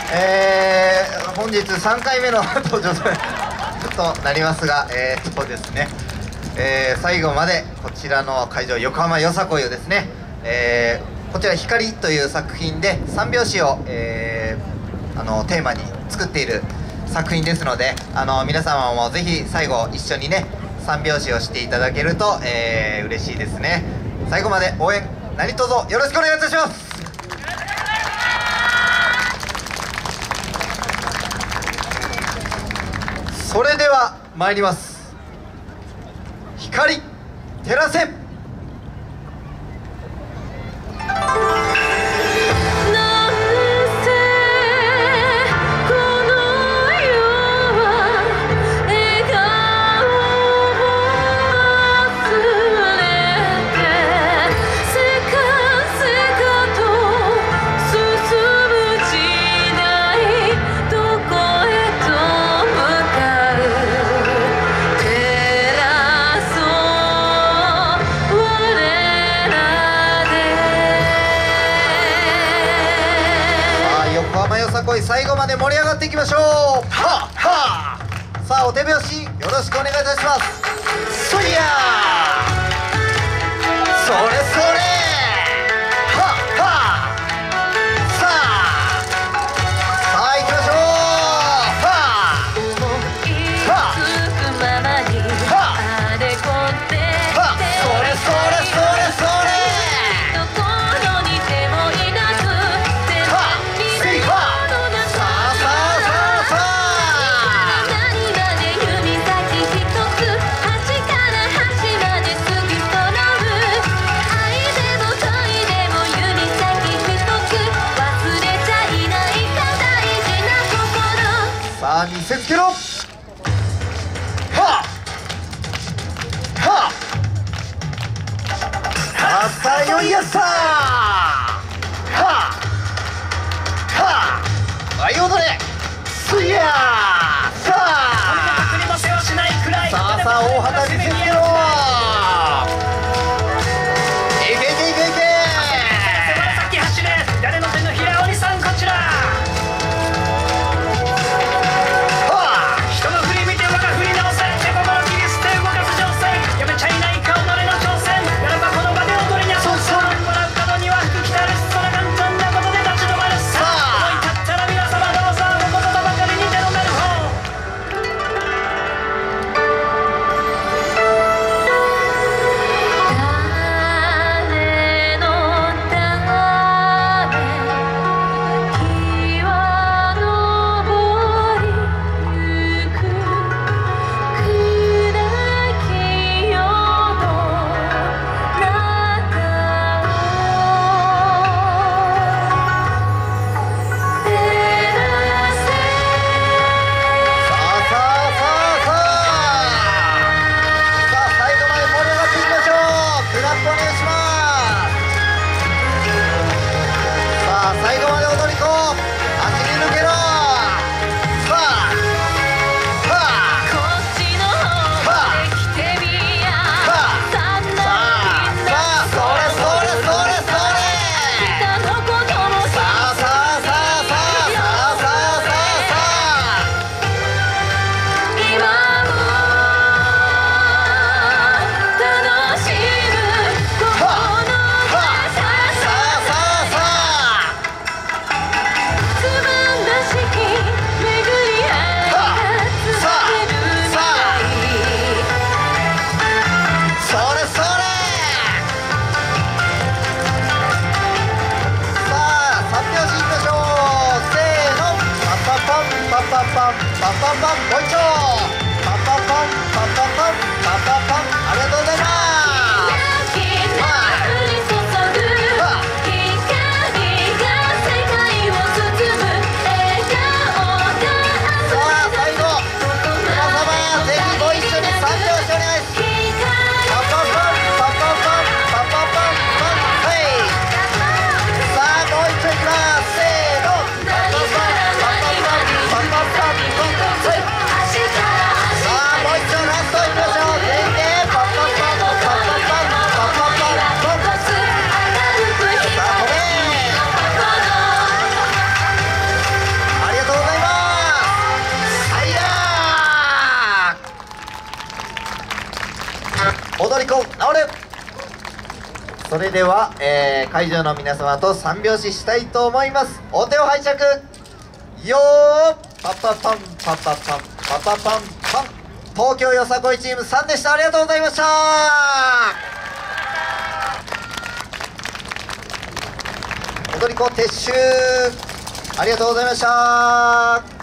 本日3回目の登場となりますが、そうですね、最後までこちらの会場横浜よさこいをですね、こちら「光」という作品で三拍子を、テーマに作っている作品ですので、皆様もぜひ最後一緒にね三拍子をしていただけると、嬉しいですね。最後まで応援何卒よろしくお願いいたします。それでは参ります。光照らせ。最後まで盛り上がっていきましょう。はっはー。さあお手拍子よろしくお願いいたします。そいやー、それそれ、はっはー。さあ行きましょう。はーはーそれそれそれそれ。見せつけろ。はあはあ、さよいやさ。はあはあ、はい踊れ。すいやー。さあさあさあ大旗見せつけろ。いけいけいけいけ。紫走れ。誰の手のひらおじさんこちら。パンパンパンパンパンパンもう一丁パンパンパンパンパンパンパンパンパンありがとうございます。さあもう一丁ラストいきましょう。全員でパンパンパンパンゴー直れ。それでは、会場の皆様と三拍子したいと思います。お手を拝借よー。パパパンパパパンパパパンパン。東京よさこいチーム3でした。ありがとうございました。踊り子撤収ありがとうございました。